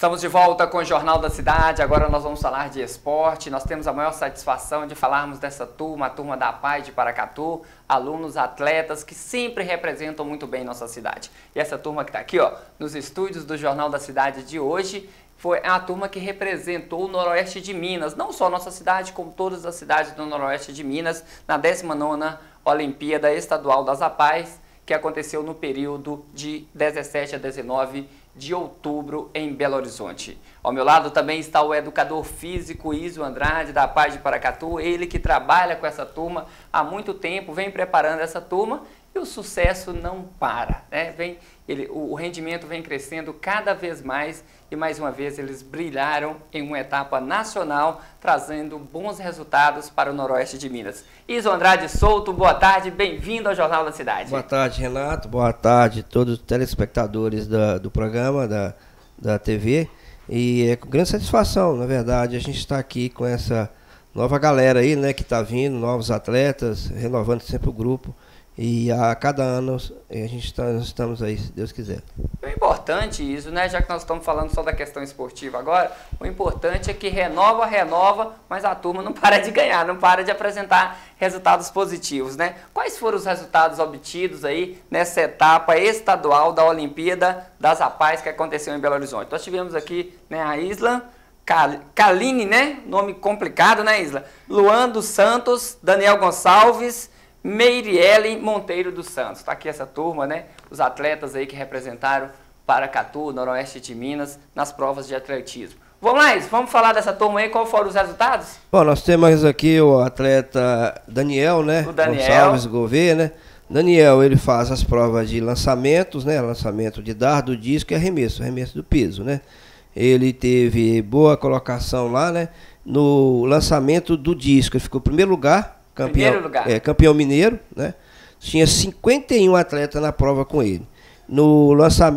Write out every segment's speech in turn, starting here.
Estamos de volta com o Jornal da Cidade. Agora nós vamos falar de esporte. Nós temos a maior satisfação de falarmos dessa turma, a turma da PAI de Paracatu, alunos, atletas que sempre representam muito bem nossa cidade. E essa turma que está aqui, ó, nos estúdios do Jornal da Cidade de hoje, foi a turma que representou o Noroeste de Minas, não só nossa cidade, como todas as cidades do Noroeste de Minas, na 19ª Olimpíada Estadual das APAES, que aconteceu no período de 17 a 19 de outubro em Belo Horizonte. Ao meu lado também está o educador físico Iso Andrade, da PAI de Paracatu, ele que trabalha com essa turma há muito tempo, vem preparando essa turma e o sucesso não para, né? O rendimento vem crescendo cada vez mais e mais uma vez eles brilharam em uma etapa nacional, trazendo bons resultados para o Noroeste de Minas. Iso Andrade Souto, boa tarde, bem-vindo ao Jornal da Cidade. Boa tarde, Renato, boa tarde a todos os telespectadores do programa, da TV. E é com grande satisfação, na verdade, a gente está aqui com essa nova galera aí, né, que está vindo, novos atletas, renovando sempre o grupo. E a cada ano nós estamos aí, se Deus quiser. O importante isso, né? Já que nós estamos falando só da questão esportiva agora, o importante é que renova, mas a turma não para de ganhar, não para de apresentar resultados positivos, né? Quais foram os resultados obtidos aí nessa etapa estadual da Olimpíada das APAES que aconteceu em Belo Horizonte? Nós tivemos aqui, né, a Isla Kaline, né? Nome complicado, né, Isla? Luan dos Santos, Daniel Gonçalves, Meiriele Monteiro dos Santos. Está aqui essa turma, né? Os atletas aí que representaram Paracatu, Noroeste de Minas, nas provas de atletismo. Vamos lá, vamos falar dessa turma aí, qual foram os resultados? Bom, nós temos aqui o atleta Daniel, né? O Daniel. Gonçalves Gouveia, né? Daniel, ele faz as provas de lançamentos, né? Lançamento de dardo, disco e arremesso do peso, né? Ele teve boa colocação lá, né? No lançamento do disco, ele ficou em primeiro lugar. Campeão mineiro, né? Tinha 51 atletas na prova com ele. No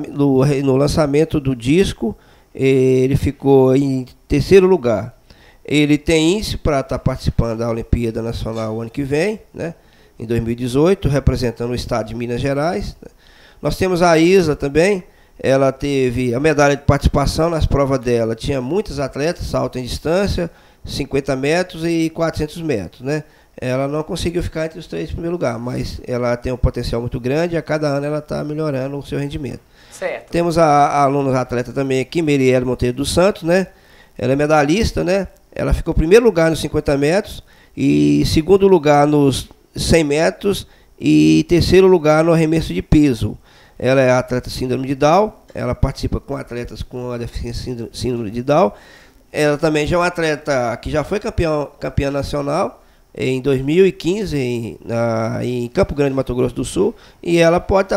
lançamento do disco, ele ficou em terceiro lugar. Ele tem índice para estar participando da Olimpíada Nacional o ano que vem, né? Em 2018, representando o estado de Minas Gerais. Nós temos a Isa também. Ela teve a medalha de participação nas provas dela. Tinha muitos atletas, salto em distância, 50 metros e 400 metros, né? Ela não conseguiu ficar entre os três em primeiro lugar, mas ela tem um potencial muito grande e a cada ano ela está melhorando o seu rendimento. Certo. Temos a aluna atleta também aqui, Meiriele Monteiro dos Santos, né? Ela é medalhista, né? Ela ficou em primeiro lugar nos 50 metros e segundo lugar nos 100 metros e terceiro lugar no arremesso de peso. Ela é atleta síndrome de Down, ela participa com atletas com a deficiência síndrome de Down. Ela também já é uma atleta que já foi campeã nacional em 2015 em Campo Grande, Mato Grosso do Sul, e ela pode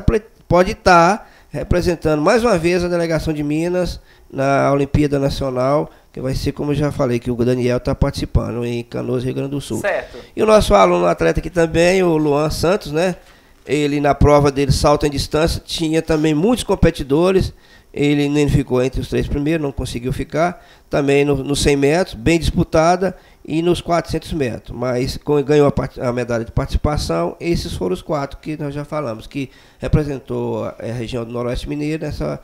estar representando mais uma vez a delegação de Minas na Olimpíada Nacional, que vai ser, como eu já falei, que o Daniel está participando em Canoas, Rio Grande do Sul. Certo. E o nosso aluno atleta aqui também, o Luan Santos, né? Ele na prova dele, salto em distância, tinha também muitos competidores. Ele nem ficou entre os três primeiros, não conseguiu ficar. Também nos 100 metros, bem disputada, e nos 400 metros. Mas ganhou a medalha de participação. Esses foram os quatro que nós já falamos, que representou a região do Noroeste Mineiro nessa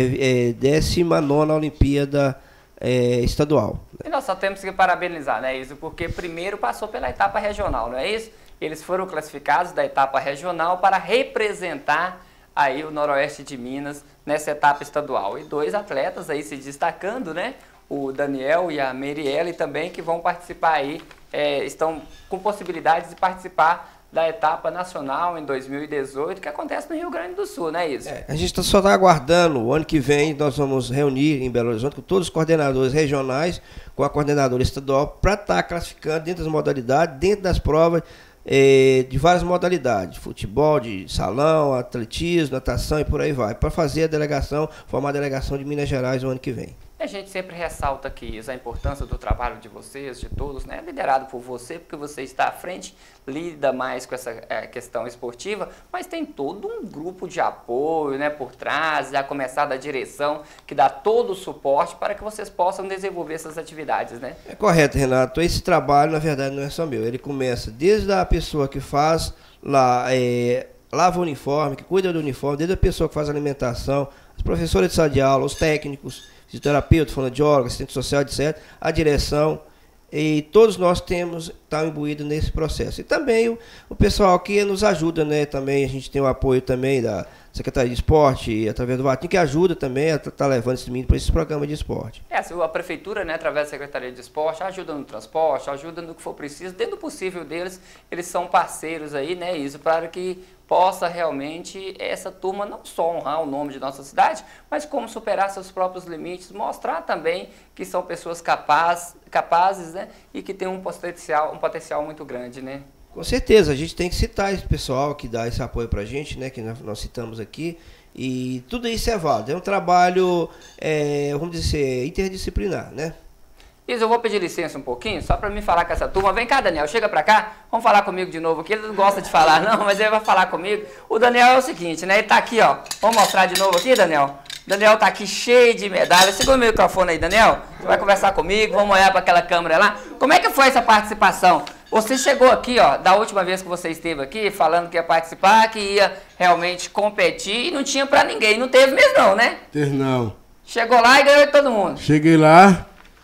19ª Olimpíada estadual. E nós só temos que parabenizar, né, Iso? Porque primeiro passou pela etapa regional, não é isso? Eles foram classificados da etapa regional para representar aí o Noroeste de Minas nessa etapa estadual. E dois atletas aí se destacando, né? O Daniel e a Meiriele também, que vão participar aí, estão com possibilidades de participar da etapa nacional em 2018, que acontece no Rio Grande do Sul, né, Iso? A gente só está aguardando, o ano que vem nós vamos reunir em Belo Horizonte com todos os coordenadores regionais, com a coordenadora estadual, para estar classificando dentro das modalidades, dentro das provas, de várias modalidades, futebol, de salão, atletismo, natação e por aí vai, para fazer a delegação, formar a delegação de Minas Gerais o ano que vem. A gente sempre ressalta aqui a importância do trabalho de vocês, de todos, né? Liderado por você, porque você está à frente, lida mais com essa questão esportiva, mas tem todo um grupo de apoio, né, por trás, já começar da direção, que dá todo o suporte para que vocês possam desenvolver essas atividades, né? É correto, Renato. Esse trabalho, na verdade, não é só meu. Ele começa desde a pessoa que faz lá, lava o uniforme, que cuida do uniforme, desde a pessoa que faz a alimentação, os professores de sala de aula, os técnicos, fisioterapeuta, fonoaudiólogo, assistente social, etc. A direção. E todos nós estamos imbuídos nesse processo. E também o pessoal que nos ajuda, né? Também a gente tem o apoio também da Secretaria de Esporte, através do Vatim, que ajuda também a estar levando esse menino para esses programas de esporte. A prefeitura, né, através da Secretaria de Esporte, ajuda no transporte, ajuda no que for preciso, dentro do possível deles, eles são parceiros aí, né, isso, para que possa realmente essa turma não só honrar o nome de nossa cidade, mas como superar seus próprios limites, mostrar também que são pessoas capazes, né, e que têm um potencial muito grande, né. Com certeza, a gente tem que citar esse pessoal que dá esse apoio para a gente, né, que nós citamos aqui, e tudo isso é válido. É um trabalho, vamos dizer, interdisciplinar, né? Isso, eu vou pedir licença um pouquinho, só para me falar com essa turma. Vem cá, Daniel, chega para cá, vamos falar comigo de novo aqui. Ele não gosta de falar não, mas ele vai falar comigo. O Daniel é o seguinte, né, ele tá aqui, ó, vamos mostrar de novo aqui, Daniel? Daniel tá aqui cheio de medalhas. Segura o microfone aí, Daniel. Você vai conversar comigo, vamos olhar para aquela câmera lá. Como é que foi essa participação? Você chegou aqui, ó, da última vez que você esteve aqui, falando que ia participar, que ia realmente competir e não tinha pra ninguém. Não teve mesmo não, né? Teve não. Chegou lá e ganhou de todo mundo. Cheguei lá,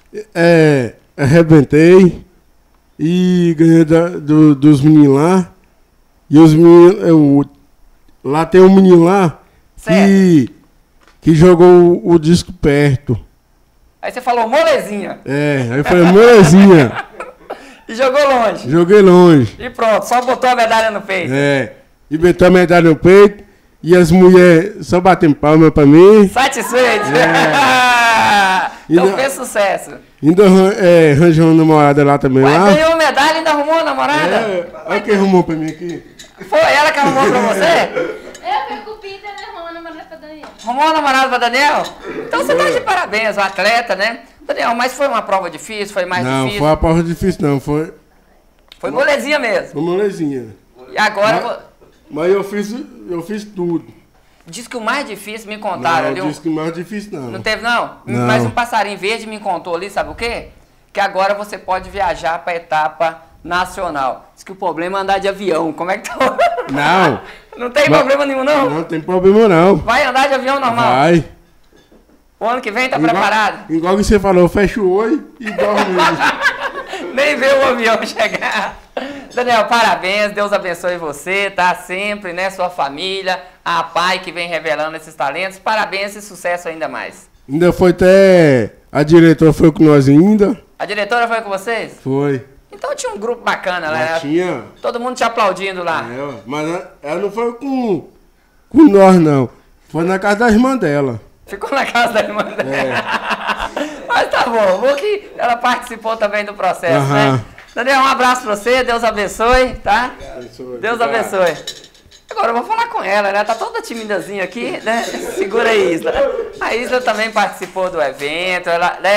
arrebentei e ganhei dos meninos lá. E os meninos, lá tem um menino lá que jogou o disco perto. Aí você falou molezinha. Aí eu falei molezinha. E jogou longe. Joguei longe. E pronto, só botou a medalha no peito. E botou a medalha no peito. E as mulheres só batendo palma pra mim. Satisfeito. Então fez sucesso. Ainda arranjou uma namorada lá também. Ganhou medalha e ainda arrumou uma namorada? Olha quem arrumou pra mim aqui. Foi ela que arrumou pra você? Eu preocupei de arrumar uma namorada pra Daniel. Arrumou uma namorada pra Daniel? Então você tá de parabéns, o atleta, né? Daniel, mas foi uma prova difícil? Foi mais difícil? Não, foi uma prova difícil não, foi molezinha mesmo? Foi molezinha. E agora... Mas eu fiz tudo. Diz que o mais difícil me contaram ali. Não, disse que o mais difícil não. Não teve não? Não. Mas um passarinho verde me contou ali, sabe o quê? Que agora você pode viajar pra etapa nacional. Diz que o problema é andar de avião. Como é que tá? Não. Não tem problema nenhum não? Não tem problema não. Vai andar de avião normal? Vai. O ano que vem tá preparado? Igual que você falou, fecha o olho e dorme. Nem vê o avião chegar. Daniel, parabéns, Deus abençoe você, tá? Sempre, né? Sua família, a pai que vem revelando esses talentos. Parabéns e sucesso ainda mais. Ainda foi até... A diretora foi com nós ainda. A diretora foi com vocês? Foi. Então tinha um grupo bacana, né? Tinha. Todo mundo te aplaudindo lá. Mas ela não foi com nós, não. Foi na casa da irmã dela. Ficou na casa da irmã dela. Mas tá bom que ela participou também do processo, né? Daniel, um abraço pra você, Deus abençoe, tá? Deus abençoe. Agora eu vou falar com ela, né? Tá toda timidazinha aqui, né? Segura aí, Isla. A Isla também participou do evento,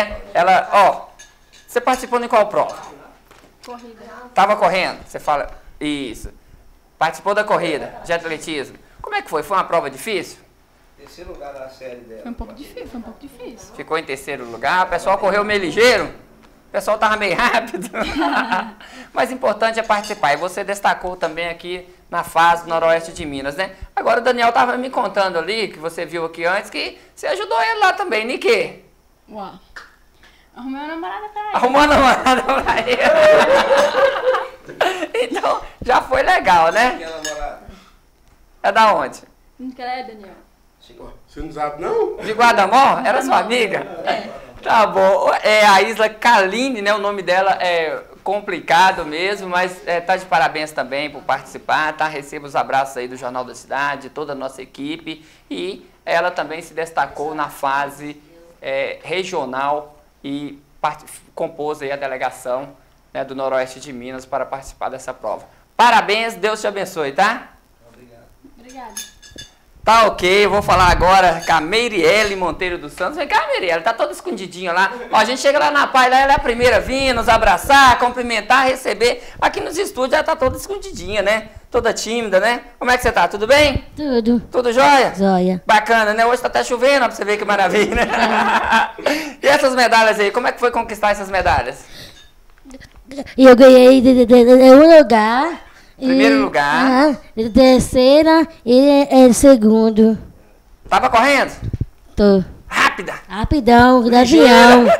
você participou de qual prova? Corrida. Tava correndo, você fala, isso. Participou da corrida de atletismo. Como é que foi? Foi uma prova difícil? Terceiro lugar na série dela. Foi um pouco difícil. Ficou em terceiro lugar, o pessoal correu meio ligeiro, o pessoal tava meio rápido. Mas o importante é participar. E você destacou também aqui na fase do Noroeste de Minas, né? Agora o Daniel tava me contando ali, que você viu aqui antes, que você ajudou ele lá também, em quê? Uau. Arrumei uma namorada pra ele. Arrumou uma namorada pra ele. Então, já foi legal, né? Minha namorada. É da onde? Não quer, Daniel? Você não sabe, não? De Guardamó? Era sua amiga? Tá bom. A Isla Kaline, né? O nome dela é complicado mesmo, mas tá de parabéns também por participar, tá? Receba os abraços aí do Jornal da Cidade, toda a nossa equipe. E ela também se destacou na fase regional e compôs aí a delegação, né, do Noroeste de Minas para participar dessa prova. Parabéns, Deus te abençoe, tá? Obrigada. Tá ok, eu vou falar agora com a Meiriele Monteiro dos Santos. Vem cá, Meiriele, tá toda escondidinha lá. Ó, a gente chega lá na Pai, lá ela é a primeira a vir, nos abraçar, cumprimentar, receber. Aqui nos estúdios ela tá toda escondidinha, né? Toda tímida, né? Como é que você tá? Tudo bem? Tudo. Tudo jóia? Jóia. Bacana, né? Hoje tá até chovendo, ó, pra você ver que maravilha, né? E essas medalhas aí, como é que foi conquistar essas medalhas? Eu ganhei um lugar. Primeiro lugar. Terceira e segundo. Tava correndo? Tô. Rápida. Rapidão, do Ligeira. avião.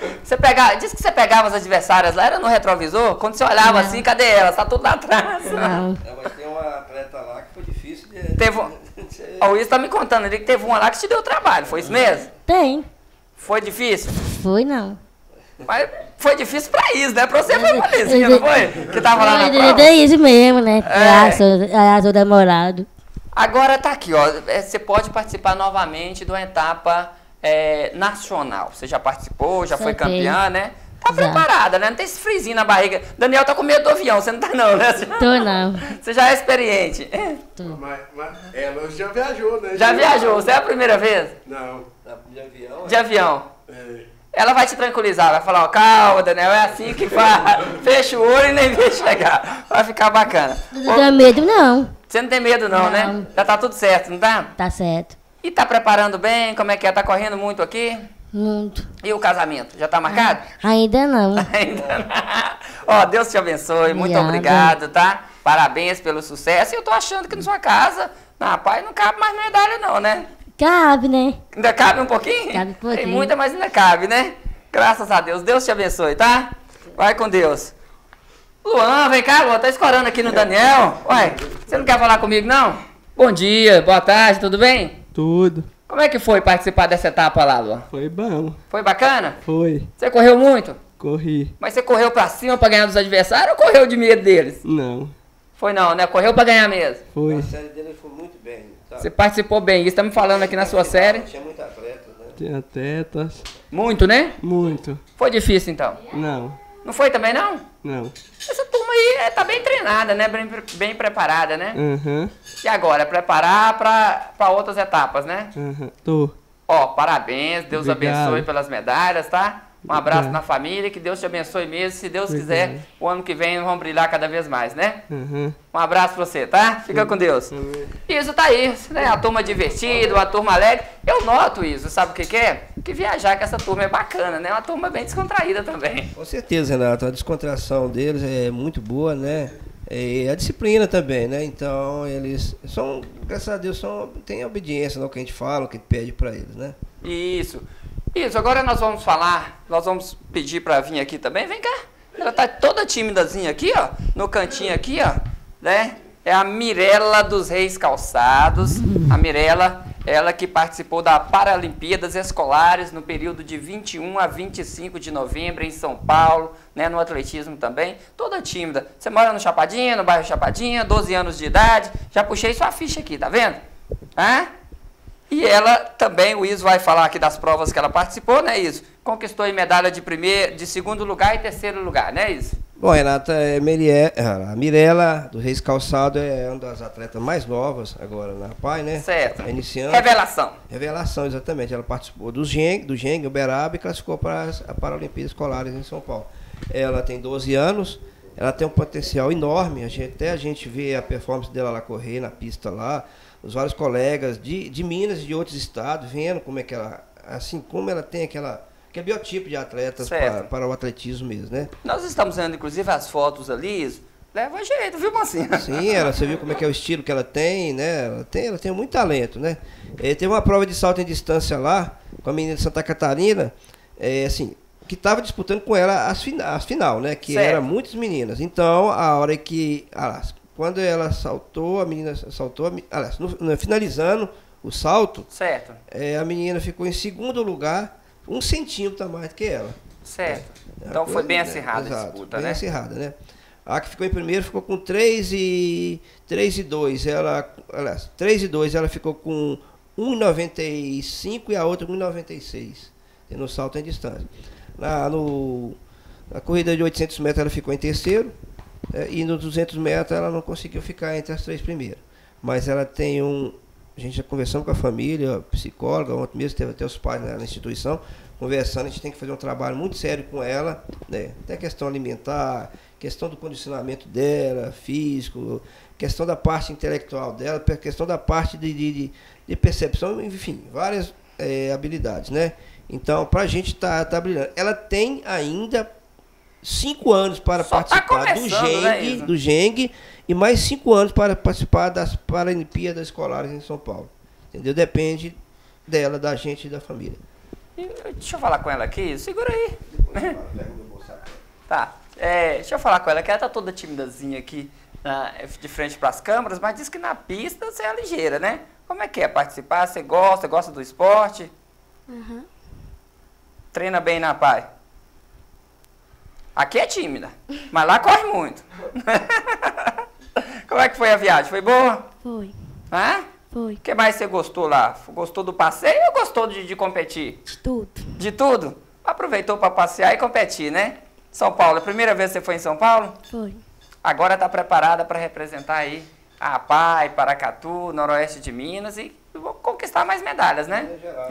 Diz que você pegava as adversárias lá, era no retrovisor? Quando você olhava assim, cadê elas? Tá tudo lá atrás. Não. Mas tem uma atleta lá que foi difícil de... Teve Ó, o Wilson tá me contando ali que teve uma lá que te deu trabalho, foi isso mesmo? Tem. Foi difícil? Foi não. Mas foi difícil pra isso, né? Pra você foi molezinha, não foi? Que tava lá na prova. É isso mesmo, né? Graças ao namorado. Agora tá aqui, ó. Você pode participar novamente de uma etapa nacional. Você já participou, já foi campeã, né? Tá preparada, né? Não tem esse frisinho na barriga. Daniel tá com medo do avião, você não tá não, né? Tô não. Você já é experiente. Mas ela já viajou, né? Já viajou? Você é a primeira vez? Não. De avião? De avião. É. Ela vai te tranquilizar, vai falar, ó, calma, Daniel, é assim que faz. Fecha o olho e nem vê chegar. Vai ficar bacana. Não tenho medo não. Você não tem medo não, né? Já tá tudo certo, não tá? Tá certo. E tá preparando bem? Como é que é? Tá correndo muito aqui? Muito. E o casamento? Já tá marcado? Ainda não. Ainda não. Ó, Deus te abençoe. Muito obrigado, tá? Parabéns pelo sucesso. E eu tô achando que na sua casa, rapaz, não cabe mais medalha não, né? Cabe, né? Ainda cabe um pouquinho? Cabe um pouquinho. Tem muita, mas ainda cabe, né? Graças a Deus. Deus te abençoe, tá? Vai com Deus. Luan, vem cá, Luan. Tá escorando aqui no Daniel. Ué, você não quer falar comigo, não? Bom dia, boa tarde, tudo bem? Tudo. Como é que foi participar dessa etapa lá, Luan? Foi bom. Foi bacana? Foi. Você correu muito? Corri. Mas você correu pra cima pra ganhar dos adversários ou correu de medo deles? Não. Foi não, né? Correu pra ganhar mesmo. Foi. A série dele foi muito bem. Tá? Você participou bem. Isso tá me falando aqui na sua série. Tinha muitos atletas, né? Tinha tetas. Muito, né? Muito. Foi difícil, então. Não. Não foi também, não? Não. Essa turma aí tá bem treinada, né? Bem preparada, né? Aham. E agora? Preparar pra outras etapas, né? Aham. Tô. Ó, parabéns. Deus Obrigado. abençoe pelas medalhas, tá? Um abraço Obrigado. na família. Que Deus te abençoe mesmo. Se Deus Obrigado. quiser, o ano que vem vão brilhar cada vez mais, né? Aham. Um abraço pra você, tá? Fica com Deus. Amém. Isso tá aí, né? A turma divertida, a turma alegre. Eu noto isso, sabe o que que é? Que viajar com essa turma é bacana, né? Uma turma bem descontraída também. Com certeza, Renato. A descontração deles é muito boa, né? E a disciplina também, né? Então, eles são, graças a Deus, têm obediência no que a gente fala, o que a gente pede pra eles, né? Isso. Isso, agora nós vamos pedir pra vir aqui também. Vem cá. Ela tá toda timidazinha aqui, ó. No cantinho aqui, ó. Né? É a Mirella dos Reis Calçados. A Mirella, ela que participou da Paralimpíadas Escolares no período de 21 a 25 de novembro em São Paulo, né, no atletismo também. Toda tímida. Você mora no Chapadinha, no bairro Chapadinha, 12 anos de idade. Já puxei sua ficha aqui, tá vendo? Hã? E ela também, o Iso vai falar aqui das provas que ela participou, né, Iso? Conquistou aí medalha de segundo lugar e terceiro lugar, né, Iso? Bom, Renata, a Mirella do Reis Calçado é uma das atletas mais novas agora na PAI, né? Certo. É iniciante. Revelação. Revelação, exatamente. Ela participou do Geng, Uberaba, e classificou para as Paralimpíadas Escolares em São Paulo. Ela tem 12 anos, ela tem um potencial enorme. Até a gente vê a performance dela lá correr na pista lá, os vários colegas de Minas e de outros estados vendo como é que ela, assim, como ela tem aquele biotipo de atletas para o atletismo mesmo, né? Nós estamos vendo, inclusive, as fotos ali, Iso. Leva jeito, viu, mocinha? Sim, você viu como é que é o estilo que ela tem, né? Ela tem muito talento, né? Teve uma prova de salto em distância lá, com a menina de Santa Catarina, assim, que estava disputando com ela as final, né? Que eram muitas meninas. Então, a hora que... quando ela saltou, a menina saltou... finalizando o salto, Certo. a menina ficou em segundo lugar, 1 centímetro a mais que ela. Certo. Então foi bem acirrada a disputa, bem né? acirrada, né? A que ficou em primeiro ficou com 3 e 2. 3 e 2, ela ficou com 1,95 e a outra com 1,96. No salto em distância. Na corrida de 800 metros ela ficou em terceiro. E nos 200 metros ela não conseguiu ficar entre as 3 primeiras. Mas ela tem a gente já conversando com a família, psicóloga, ontem mesmo teve até os pais na instituição, conversando, a gente tem que fazer um trabalho muito sério com ela, né? Até a questão alimentar, questão do condicionamento dela, físico, questão da parte intelectual dela, questão da parte de percepção, enfim, várias habilidades, né? Então, pra gente tá brilhando. Ela tem ainda 5 anos para participar do Geng, e mais 5 anos para participar das Paralimpíadas Escolares em São Paulo. Entendeu? Depende dela, da gente e da família. Deixa eu falar com ela aqui, segura aí. Tá, deixa eu falar com ela, que ela tá toda timidazinha aqui, de frente para as câmeras, mas diz que na pista você é ligeira, né? Como é que é participar? Você gosta do esporte? Uhum. Treina bem na PAI? Aqui é tímida, mas lá corre muito. Como é que foi a viagem? Foi boa? Foi. Hã? Foi. O que mais você gostou lá? Gostou do passeio ou gostou de competir? De tudo. De tudo? Aproveitou para passear e competir, né? São Paulo, a primeira vez que você foi em São Paulo? Foi. Agora está preparada para representar aí a PAI, Paracatu, Noroeste de Minas e conquistar mais medalhas, né?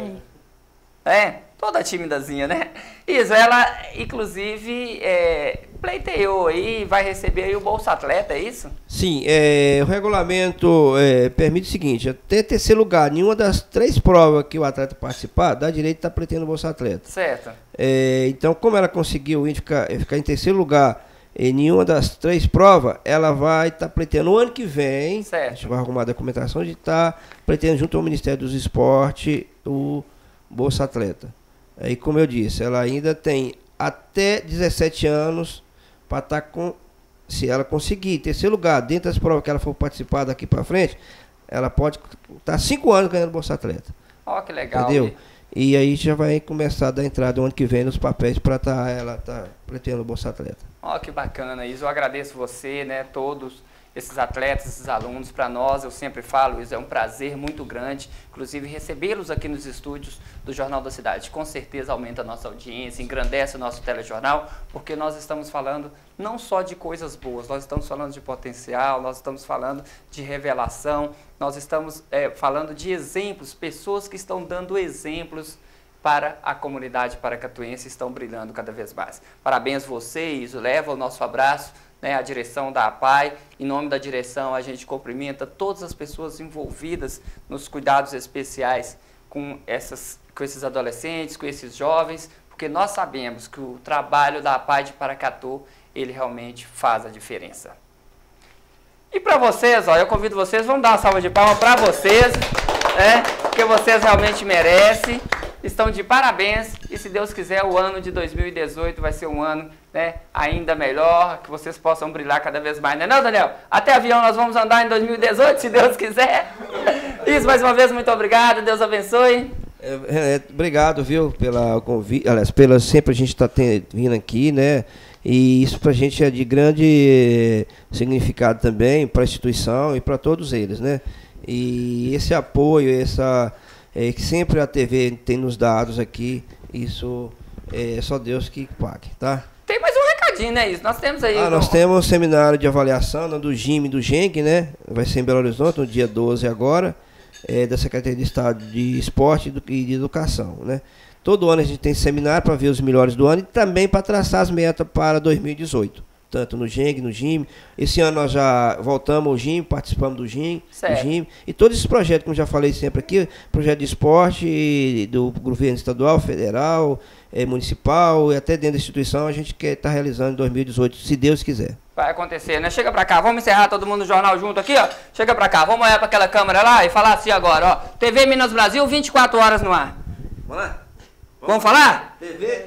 Toda timidazinha, né? Isso, ela, inclusive, pleiteou aí, vai receber aí o Bolsa Atleta, é isso? Sim, o regulamento permite o seguinte, até terceiro lugar, nenhuma das 3 provas que o atleta participar, dá direito de estar pleiteando o Bolsa Atleta. Certo. Então, como ela conseguiu ficar em terceiro lugar em nenhuma das 3 provas, ela vai estar pleiteando no ano que vem, certo. A gente vai arrumar a documentação de estar pleiteando junto ao Ministério dos Esportes o Bolsa Atleta. Aí, como eu disse, ela ainda tem até 17 anos para estar se ela conseguir terceiro lugar dentro das provas que ela for participar daqui para frente, ela pode estar 5 anos ganhando Bolsa Atleta. Ó, que legal. Entendeu? E aí já vai começar a dar entrada o ano que vem nos papéis para ela tá pretendendo Bolsa Atleta. Ó, que bacana isso. Eu agradeço você, né, todos esses atletas, esses alunos. Para nós, eu sempre falo, isso é um prazer muito grande, inclusive recebê-los aqui nos estúdios do Jornal da Cidade. Com certeza aumenta a nossa audiência, engrandece o nosso telejornal, porque nós estamos falando não só de coisas boas, nós estamos falando de potencial, nós estamos falando de revelação, nós estamos falando de exemplos, pessoas que estão dando exemplos para a comunidade paracatuense, estão brilhando cada vez mais. Parabéns vocês, leva o nosso abraço, né, a direção da APAI. Em nome da direção, a gente cumprimenta todas as pessoas envolvidas nos cuidados especiais com esses adolescentes, com esses jovens, porque nós sabemos que o trabalho da APAI de Paracatu, ele realmente faz a diferença. E para vocês, eu convido vocês, vamos dar uma salva de palmas para vocês, porque vocês realmente merecem. Estão de parabéns e, se Deus quiser, o ano de 2018 vai ser um ano, né, ainda melhor, que vocês possam brilhar cada vez mais, não, Daniel? Até avião nós vamos andar em 2018, se Deus quiser. Isso, mais uma vez, muito obrigado, Deus abençoe. Obrigado, viu, pela convite, aliás, sempre a gente está vindo aqui, né, e isso para a gente é de grande significado também para a instituição e para todos eles, né, e esse apoio, que sempre a TV tem nos dados aqui, isso é só Deus que pague, tá? Tem mais um recadinho, né, isso? Nós temos aí... nós temos um seminário de avaliação do GIM e do GENG, né? Vai ser em Belo Horizonte, no dia 12 agora, da Secretaria de Estado de Esporte e de Educação, né? Todo ano a gente tem seminário para ver os melhores do ano e também para traçar as metas para 2018. Tanto no GENG, no GIM. Esse ano nós já voltamos ao GIM, participamos do GIM, e todos esses projetos, como já falei sempre aqui, projeto de esporte do governo estadual, federal, municipal e até dentro da instituição, a gente quer estar realizando em 2018, se Deus quiser. Vai acontecer, né? Chega pra cá, vamos encerrar todo mundo no jornal junto aqui, ó. Chega pra cá, vamos olhar pra aquela câmera lá e falar assim agora, ó. TV Minas Brasil, 24 horas no ar. Vamos lá? Vamos falar? TV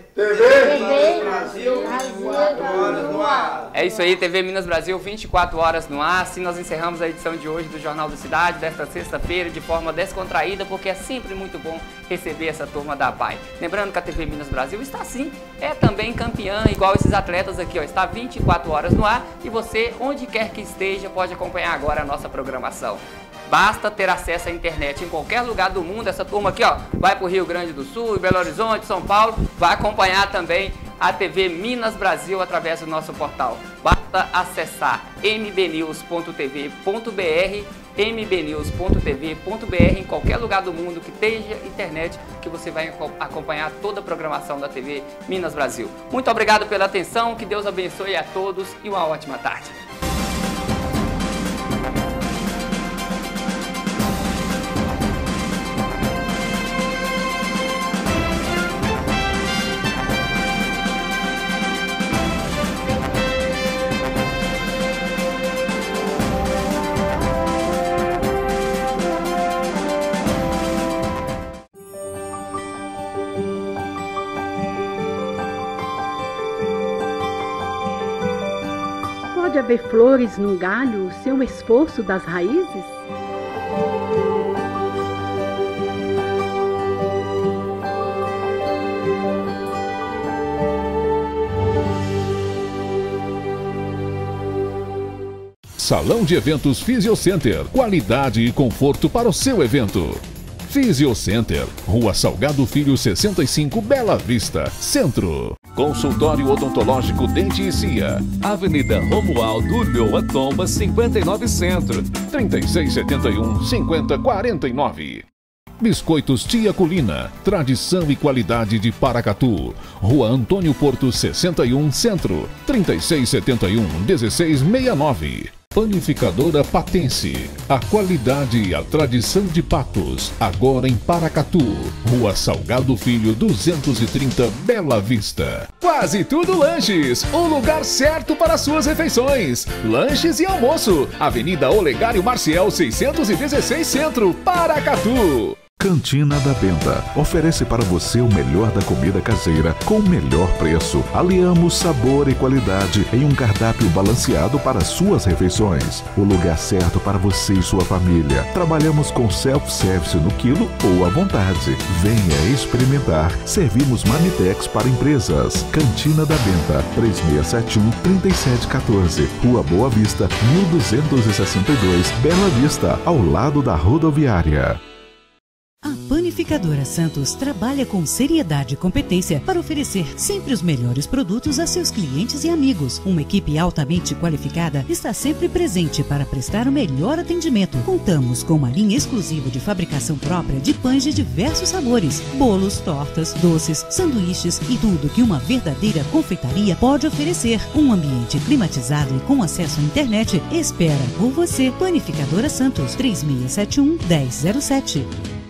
Brasil, 24 horas no ar. É isso aí, TV Minas Brasil, 24 horas no ar. Assim nós encerramos a edição de hoje do Jornal da Cidade, desta sexta-feira, de forma descontraída, porque é sempre muito bom receber essa turma da APAI. Lembrando que a TV Minas Brasil está sim, é também campeã, igual esses atletas aqui, ó. Está 24 horas no ar e você, onde quer que esteja, pode acompanhar agora a nossa programação. Basta ter acesso à internet em qualquer lugar do mundo. Essa turma aqui, ó, vai para o Rio Grande do Sul, Belo Horizonte, São Paulo, vai acompanhar também a TV Minas Brasil através do nosso portal. Basta acessar mbnews.tv.br, mbnews.tv.br, em qualquer lugar do mundo que tenha internet, que você vai acompanhar toda a programação da TV Minas Brasil. Muito obrigado pela atenção, que Deus abençoe a todos e uma ótima tarde. pode haver flores num galho sem o esforço das raízes? Salão de Eventos Fisiocenter. Qualidade e conforto para o seu evento. Fisiocenter, Rua Salgado Filho 65, Bela Vista, Centro. Consultório Odontológico Dente e Cia. Avenida Romualdo Ulloa Tomba 59 Centro, 3671-5049. Biscoitos Tia Colina, tradição e qualidade de Paracatu. Rua Antônio Porto 61 Centro, 3671-1669. Panificadora Patense, a qualidade e a tradição de Patos, agora em Paracatu, Rua Salgado Filho 230, Bela Vista. Quase Tudo Lanches, o lugar certo para suas refeições. Lanches e almoço, Avenida Olegário Marcial 616 Centro, Paracatu. Cantina da Benta oferece para você o melhor da comida caseira com o melhor preço. Aliamos sabor e qualidade em um cardápio balanceado para suas refeições. O lugar certo para você e sua família. Trabalhamos com self-service no quilo ou à vontade. Venha experimentar. Servimos Marmitex para empresas. Cantina da Benta, 3671-3714. Rua Boa Vista, 1262, Bela Vista, ao lado da rodoviária. A Panificadora Santos trabalha com seriedade e competência para oferecer sempre os melhores produtos a seus clientes e amigos. Uma equipe altamente qualificada está sempre presente para prestar o melhor atendimento. Contamos com uma linha exclusiva de fabricação própria de pães de diversos sabores, bolos, tortas, doces, sanduíches e tudo que uma verdadeira confeitaria pode oferecer. Um ambiente climatizado e com acesso à internet espera por você. Panificadora Santos, 3671-1007.